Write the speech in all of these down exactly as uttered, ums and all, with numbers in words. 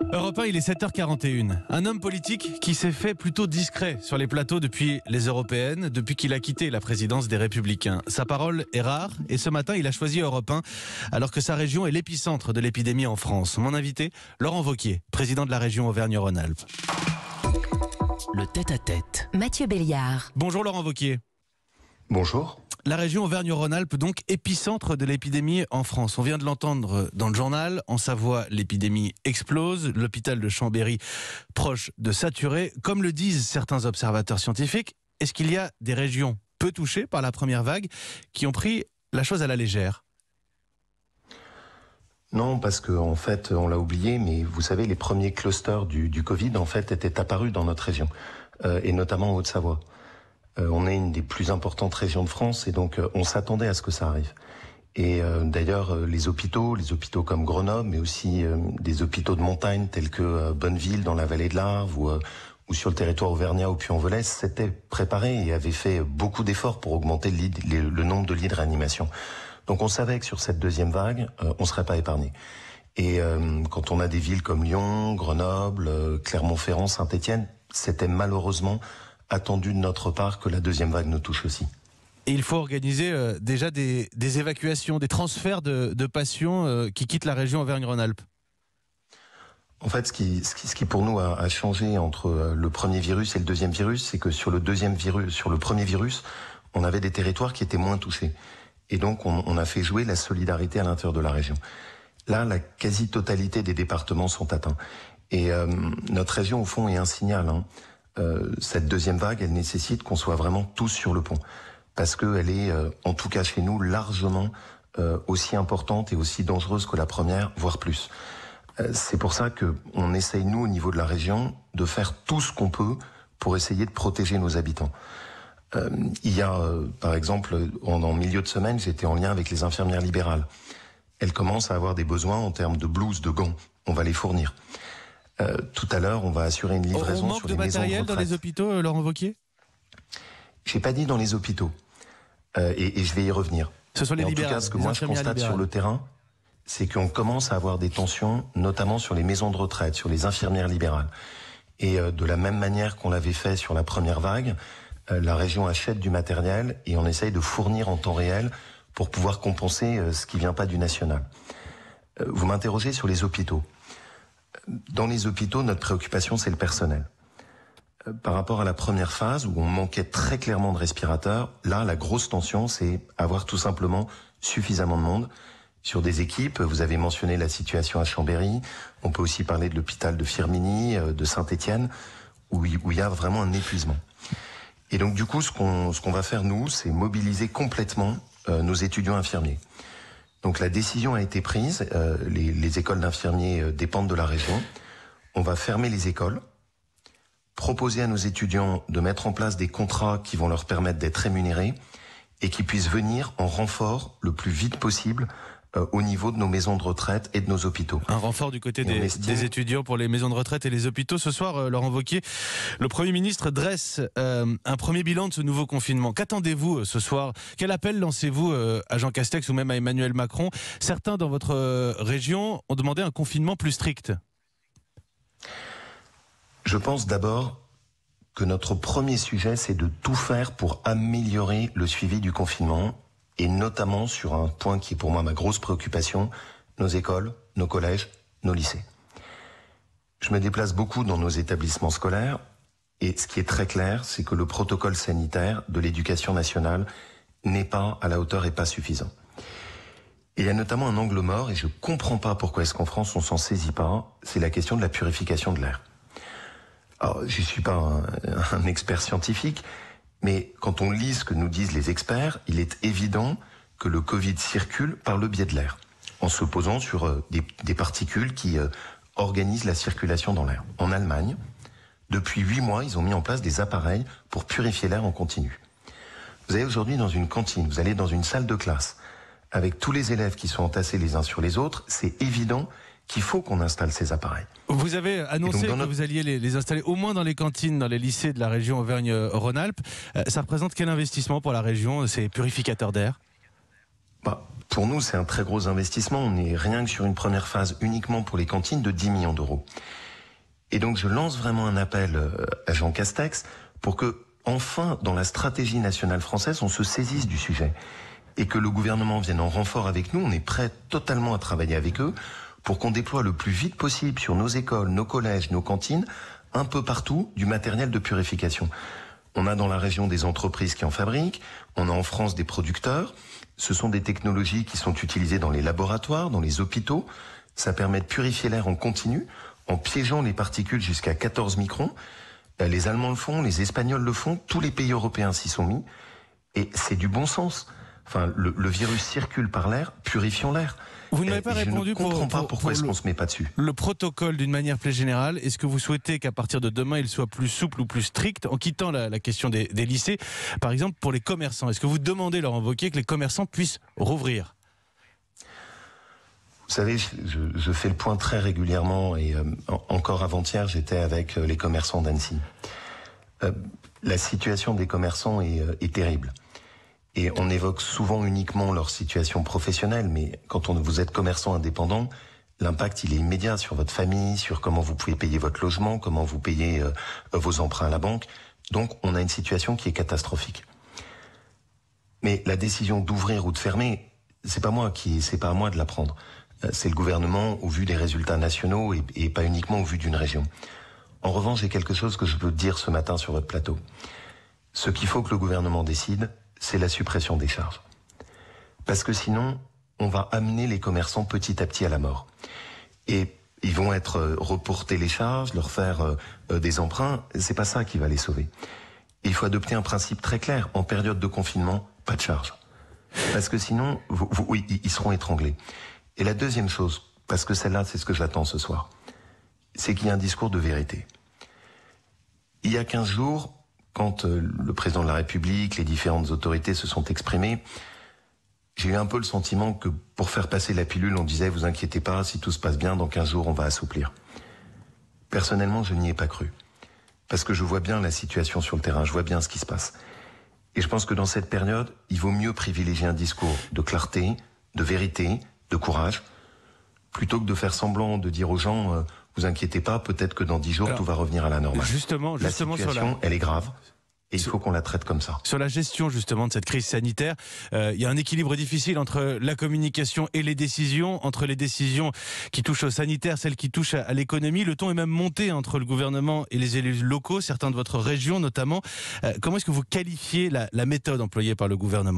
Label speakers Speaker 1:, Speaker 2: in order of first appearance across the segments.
Speaker 1: Europe un, il est sept heures quarante et une. Un homme politique qui s'est fait plutôt discret sur les plateaux depuis les européennes, depuis qu'il a quitté la présidence des Républicains. Sa parole est rare et ce matin, il a choisi Europe un alors que sa région est l'épicentre de l'épidémie en France. Mon invité, Laurent Wauquiez, président de la région Auvergne-Rhône-Alpes.
Speaker 2: Le tête-à-tête.
Speaker 3: Mathieu Béliard.
Speaker 1: Bonjour Laurent Wauquiez.
Speaker 4: Bonjour.
Speaker 1: La région Auvergne-Rhône-Alpes, donc épicentre de l'épidémie en France. On vient de l'entendre dans le journal. En Savoie, l'épidémie explose. L'hôpital de Chambéry proche de saturer. Comme le disent certains observateurs scientifiques, est-ce qu'il y a des régions peu touchées par la première vague qui ont pris la chose à la légère ?
Speaker 4: Non, parce qu'en en fait, on l'a oublié, mais vous savez, les premiers clusters du, du Covid, en fait, étaient apparus dans notre région, euh, et notamment en Haute-Savoie. Euh, on est une des plus importantes régions de France, et donc euh, on s'attendait à ce que ça arrive. Et euh, d'ailleurs, euh, les hôpitaux, les hôpitaux comme Grenoble, mais aussi euh, des hôpitaux de montagne tels que euh, Bonneville dans la vallée de l'Arve ou, euh, ou sur le territoire auvergnat au Puy-en-Velay, s'étaient préparés et avaient fait beaucoup d'efforts pour augmenter le, lit, les, le nombre de lits de réanimation. Donc on savait que sur cette deuxième vague, euh, on ne serait pas épargné. Et euh, quand on a des villes comme Lyon, Grenoble, euh, Clermont-Ferrand, Saint-Étienne, c'était malheureusement attendu de notre part que la deuxième vague nous touche aussi.
Speaker 1: Et il faut organiser euh, déjà des, des évacuations, des transferts de, de patients euh, qui quittent la région Auvergne-Rhône-Alpes.
Speaker 4: En fait, ce qui, ce qui, ce qui pour nous a, a changé entre le premier virus et le deuxième virus, c'est que sur le deuxième virus, sur le premier virus, on avait des territoires qui étaient moins touchés. Et donc, on, on a fait jouer la solidarité à l'intérieur de la région. Là, la quasi-totalité des départements sont atteints. Et euh, notre région, au fond, est un signal. Hein. Euh, cette deuxième vague, elle nécessite qu'on soit vraiment tous sur le pont. Parce qu'elle est, euh, en tout cas chez nous, largement euh, aussi importante et aussi dangereuse que la première, voire plus. Euh, c'est pour ça qu'on essaye, nous, au niveau de la région, de faire tout ce qu'on peut pour essayer de protéger nos habitants. Euh, il y a, euh, par exemple, en, en milieu de semaine, j'étais en lien avec les infirmières libérales. Elles commencent à avoir des besoins en termes de blouses, de gants. On va les fournir. Euh, tout à l'heure, on va assurer une livraison
Speaker 1: on manque
Speaker 4: sur
Speaker 1: de
Speaker 4: les maisons de
Speaker 1: matériel
Speaker 4: retraite.
Speaker 1: dans les hôpitaux, euh, Laurent Wauquiez ?
Speaker 4: J'ai pas dit dans les hôpitaux. Euh, et, et je vais y revenir.
Speaker 1: Ce sont les
Speaker 4: Mais en
Speaker 1: libérales.
Speaker 4: tout cas, ce que
Speaker 1: les
Speaker 4: moi je
Speaker 1: infirmières
Speaker 4: constate
Speaker 1: libérales.
Speaker 4: sur le terrain, c'est qu'on commence à avoir des tensions, notamment sur les maisons de retraite, sur les infirmières libérales. Et euh, de la même manière qu'on l'avait fait sur la première vague, euh, la région achète du matériel et on essaye de fournir en temps réel pour pouvoir compenser euh, ce qui vient pas du national. Euh, vous m'interrogez sur les hôpitaux. Dans les hôpitaux, notre préoccupation, c'est le personnel. Euh, par rapport à la première phase, où on manquait très clairement de respirateurs, là, la grosse tension, c'est avoir tout simplement suffisamment de monde. Sur des équipes, vous avez mentionné la situation à Chambéry, on peut aussi parler de l'hôpital de Firminy, de Saint-Étienne, où il y a vraiment un épuisement. Et donc du coup, ce qu'on ce qu'on va faire, nous, c'est mobiliser complètement euh, nos étudiants infirmiers. Donc la décision a été prise, euh, les, les écoles d'infirmiers euh, dépendent de la région. On va fermer les écoles, proposer à nos étudiants de mettre en place des contrats qui vont leur permettre d'être rémunérés et qui puissent venir en renfort le plus vite possible euh, au niveau de nos maisons de retraite et de nos hôpitaux.
Speaker 1: Un renfort du côté des,
Speaker 4: estime...
Speaker 1: des étudiants pour les maisons de retraite et les hôpitaux. Ce soir, euh, Laurent Wauquiez, le Premier ministre dresse euh, un premier bilan de ce nouveau confinement. Qu'attendez-vous euh, ce soir ? Quel appel lancez-vous euh, à Jean Castex ou même à Emmanuel Macron ? Certains dans votre euh, région ont demandé un confinement plus strict.
Speaker 4: Je pense d'abord que notre premier sujet, c'est de tout faire pour améliorer le suivi du confinement, et notamment sur un point qui est pour moi ma grosse préoccupation, nos écoles, nos collèges, nos lycées. Je me déplace beaucoup dans nos établissements scolaires, et ce qui est très clair, c'est que le protocole sanitaire de l'éducation nationale n'est pas à la hauteur et pas suffisant. Et il y a notamment un angle mort, et je comprends pas pourquoi est-ce qu'en France on s'en saisit pas, c'est la question de la purification de l'air. Alors, je suis pas un, un expert scientifique, mais quand on lit ce que nous disent les experts, il est évident que le Covid circule par le biais de l'air, en se posant sur euh, des, des particules qui euh, organisent la circulation dans l'air. En Allemagne, depuis huit mois, ils ont mis en place des appareils pour purifier l'air en continu. Vous allez aujourd'hui dans une cantine, vous allez dans une salle de classe, avec tous les élèves qui sont entassés les uns sur les autres, c'est évident qu'il faut qu'on installe ces appareils.
Speaker 1: Vous avez annoncé que notre... vous alliez les, les installer au moins dans les cantines, dans les lycées de la région Auvergne-Rhône-Alpes. Euh, ça représente quel investissement pour la région, ces purificateurs d'air ?
Speaker 4: Bah, pour nous, c'est un très gros investissement. On est rien que sur une première phase uniquement pour les cantines de dix millions d'euros. Et donc, je lance vraiment un appel à Jean Castex pour que, enfin, dans la stratégie nationale française, on se saisisse du sujet. Et que le gouvernement vienne en renfort avec nous. On est prêt totalement à travailler avec eux pour qu'on déploie le plus vite possible sur nos écoles, nos collèges, nos cantines, un peu partout, du matériel de purification. On a dans la région des entreprises qui en fabriquent, on a en France des producteurs. Ce sont des technologies qui sont utilisées dans les laboratoires, dans les hôpitaux. Ça permet de purifier l'air en continu, en piégeant les particules jusqu'à quatorze microns. Les Allemands le font, les Espagnols le font, tous les pays européens s'y sont mis. Et c'est du bon sens. Enfin, le, le virus circule par l'air, purifions l'air.
Speaker 1: Vous ne m'avez pas répondu
Speaker 4: pour... Je ne comprends
Speaker 1: pour,
Speaker 4: pas
Speaker 1: pour,
Speaker 4: pourquoi
Speaker 1: pour
Speaker 4: est-ce
Speaker 1: le,
Speaker 4: qu'on se met pas dessus.
Speaker 1: Le protocole d'une manière plus générale, est-ce que vous souhaitez qu'à partir de demain, il soit plus souple ou plus strict, en quittant la, la question des, des lycées, par exemple pour les commerçants? Est-ce que vous demandez, Laurent Wauquiez, que les commerçants puissent rouvrir?
Speaker 4: Vous savez, je, je fais le point très régulièrement et euh, encore avant-hier, j'étais avec les commerçants d'Annecy. Euh, la situation des commerçants est, euh, est terrible. Et on évoque souvent uniquement leur situation professionnelle, mais quand on, vous êtes commerçant indépendant, l'impact il est immédiat sur votre famille, sur comment vous pouvez payer votre logement, comment vous payez euh, vos emprunts à la banque. Donc on a une situation qui est catastrophique. Mais la décision d'ouvrir ou de fermer, c'est pas moi qui, c'est pas à moi de la prendre. C'est le gouvernement au vu des résultats nationaux et, et pas uniquement au vu d'une région. En revanche, j'ai quelque chose que je peux dire ce matin sur votre plateau. Ce qu'il faut que le gouvernement décide, c'est la suppression des charges. Parce que sinon, on va amener les commerçants petit à petit à la mort. Et ils vont être reportés les charges, leur faire euh, des emprunts. C'est pas ça qui va les sauver. Et il faut adopter un principe très clair. En période de confinement, pas de charges. Parce que sinon, vous, vous, oui, ils seront étranglés. Et la deuxième chose, parce que celle-là, c'est ce que j'attends ce soir, c'est qu'il y a un discours de vérité. Il y a quinze jours, quand euh, le président de la République, les différentes autorités se sont exprimées, j'ai eu un peu le sentiment que pour faire passer la pilule, on disait « vous inquiétez pas, si tout se passe bien, dans quinze jours, on va assouplir ». Personnellement, je n'y ai pas cru. Parce que je vois bien la situation sur le terrain, je vois bien ce qui se passe. Et je pense que dans cette période, il vaut mieux privilégier un discours de clarté, de vérité, de courage, plutôt que de faire semblant de dire aux gens euh, « vous inquiétez pas, peut-être que dans dix jours, Alors, tout va revenir à la normale ».
Speaker 1: Justement, justement
Speaker 4: la situation,
Speaker 1: sur la...
Speaker 4: elle est grave. Et il faut qu'on la traite comme ça.
Speaker 1: Sur la gestion justement de cette crise sanitaire, euh, il y a un équilibre difficile entre la communication et les décisions, entre les décisions qui touchent au sanitaire, celles qui touchent à, à l'économie. Le ton est même monté entre le gouvernement et les élus locaux, certains de votre région notamment. Euh, comment est-ce que vous qualifiez la, la méthode employée par le gouvernement ?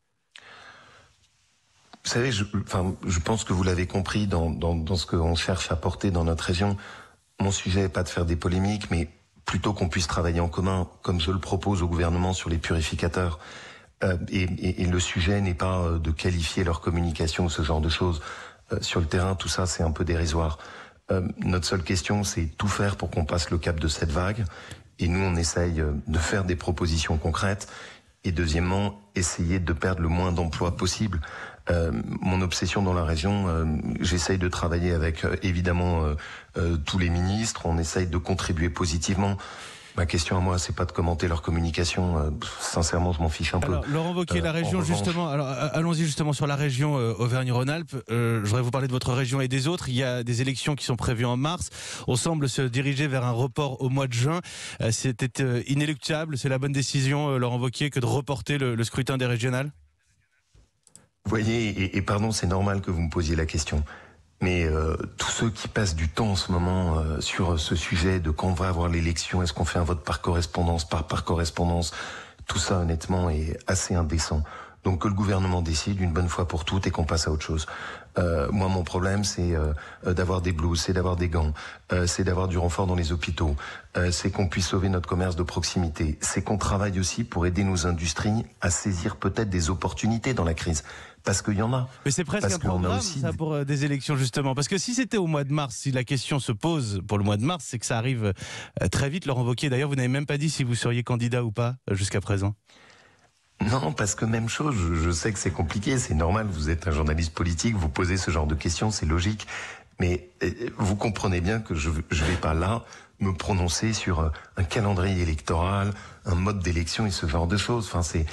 Speaker 4: Vous savez, je, enfin, je pense que vous l'avez compris dans, dans, dans ce qu'on cherche à porter dans notre région. Mon sujet n'est pas de faire des polémiques, mais plutôt qu'on puisse travailler en commun, comme je le propose au gouvernement sur les purificateurs. Euh, et, et, et le sujet n'est pas de qualifier leur communication ou ce genre de choses. Euh, sur le terrain, tout ça, c'est un peu dérisoire. Euh, notre seule question, c'est tout faire pour qu'on passe le cap de cette vague. Et nous, on essaye de faire des propositions concrètes. Et deuxièmement, essayer de perdre le moins d'emplois possible. Euh, mon obsession dans la région, euh, j'essaye de travailler avec euh, évidemment euh, euh, tous les ministres, on essaye de contribuer positivement. Ma question à moi, c'est pas de commenter leur communication. Euh, sincèrement, je m'en fiche un
Speaker 1: alors,
Speaker 4: peu.
Speaker 1: Laurent Wauquiez, euh, la région revanche... justement. Alors, allons-y justement sur la région euh, Auvergne-Rhône-Alpes. Euh, je voudrais vous parler de votre région et des autres. Il y a des élections qui sont prévues en mars. On semble se diriger vers un report au mois de juin. Euh, C'était euh, inéluctable. C'est la bonne décision, euh, Laurent Wauquiez, que de reporter le, le scrutin des régionales.
Speaker 4: Vous voyez, et, et pardon, c'est normal que vous me posiez la question. Mais euh, tous ceux qui passent du temps en ce moment euh, sur ce sujet de quand on va avoir l'élection, est-ce qu'on fait un vote par correspondance, par par correspondance, tout ça honnêtement est assez indécent. Donc que le gouvernement décide une bonne fois pour toutes et qu'on passe à autre chose. Euh, moi, mon problème, c'est euh, d'avoir des blouses, c'est d'avoir des gants, euh, c'est d'avoir du renfort dans les hôpitaux, euh, c'est qu'on puisse sauver notre commerce de proximité, c'est qu'on travaille aussi pour aider nos industries à saisir peut-être des opportunités dans la crise. Parce qu'il y en a.
Speaker 1: Mais c'est presque
Speaker 4: Parce
Speaker 1: un programme,
Speaker 4: aussi...
Speaker 1: ça, pour euh, des élections, justement. Parce que si c'était au mois de mars, si la question se pose pour le mois de mars, c'est que ça arrive euh, très vite, Laurent Wauquiez. D'ailleurs, vous n'avez même pas dit si vous seriez candidat ou pas, euh, jusqu'à présent.
Speaker 4: Non, parce que même chose, je, je sais que c'est compliqué, c'est normal, vous êtes un journaliste politique, vous posez ce genre de questions, c'est logique. Mais euh, vous comprenez bien que je ne vais pas là me prononcer sur un calendrier électoral, un mode d'élection et ce genre de choses. Enfin, c'est...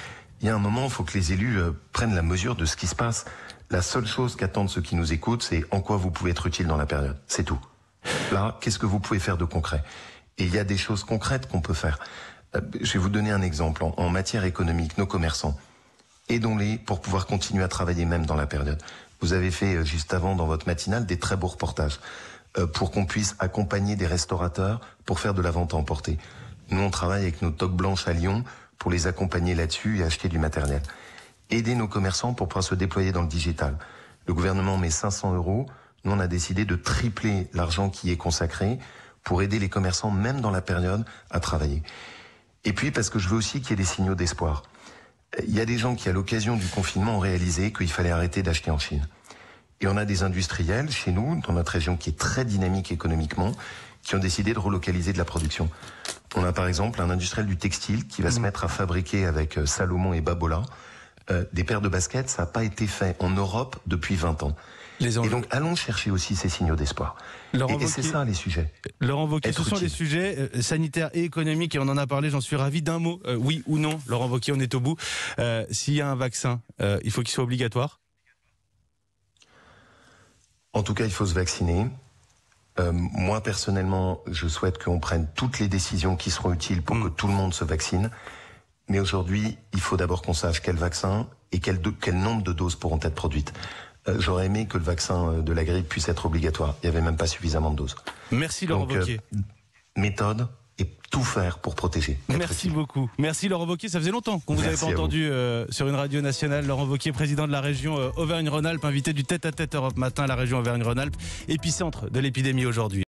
Speaker 4: il y a un moment, il faut que les élus euh, prennent la mesure de ce qui se passe. La seule chose qu'attendent ceux qui nous écoutent, c'est en quoi vous pouvez être utile dans la période. C'est tout. Là, qu'est-ce que vous pouvez faire de concret? Et il y a des choses concrètes qu'on peut faire. Euh, je vais vous donner un exemple. En, en matière économique, nos commerçants, aidons-les pour pouvoir continuer à travailler même dans la période. Vous avez fait euh, juste avant, dans votre matinale, des très beaux reportages euh, pour qu'on puisse accompagner des restaurateurs pour faire de la vente à emporter. Nous, on travaille avec nos toques blanches à Lyon pour les accompagner là-dessus et acheter du matériel. Aider nos commerçants pour pouvoir se déployer dans le digital. Le gouvernement met cinq cents euros. Nous, on a décidé de tripler l'argent qui est consacré pour aider les commerçants, même dans la période, à travailler. Et puis, parce que je veux aussi qu'il y ait des signaux d'espoir. Il y a des gens qui, à l'occasion du confinement, ont réalisé qu'il fallait arrêter d'acheter en Chine. Et on a des industriels, chez nous, dans notre région qui est très dynamique économiquement, qui ont décidé de relocaliser de la production. On a par exemple un industriel du textile qui va mmh. se mettre à fabriquer avec Salomon et Babola euh, des paires de baskets. Ça n'a pas été fait en Europe depuis vingt ans. Les et donc allons chercher aussi ces signaux d'espoir. Et, et c'est ça les sujets.
Speaker 1: Laurent Wauquiez, ce sont les sujets euh, sanitaires et économiques et on en a parlé, j'en suis ravi. D'un mot, euh, oui ou non, Laurent Wauquiez, on est au bout. Euh, S'il y a un vaccin, euh, il faut qu'il soit obligatoire?
Speaker 4: En tout cas, il faut se vacciner. Euh, moi, personnellement, je souhaite qu'on prenne toutes les décisions qui seront utiles pour mmh. que tout le monde se vaccine. Mais aujourd'hui, il faut d'abord qu'on sache quel vaccin et quel, de, quel nombre de doses pourront être produites. Euh, J'aurais aimé que le vaccin de la grippe puisse être obligatoire. Il n'y avait même pas suffisamment de doses.
Speaker 1: Merci Laurent
Speaker 4: Donc,
Speaker 1: Wauquiez.
Speaker 4: Euh, méthode et tout faire pour protéger.
Speaker 1: Merci utile. beaucoup. Merci Laurent Wauquiez. Ça faisait longtemps qu'on vous avait pas entendu euh, sur une radio nationale. Laurent Wauquiez, président de la région euh, Auvergne-Rhône-Alpes, invité du Tête à Tête Europe Matin, la région Auvergne-Rhône-Alpes, épicentre de l'épidémie aujourd'hui.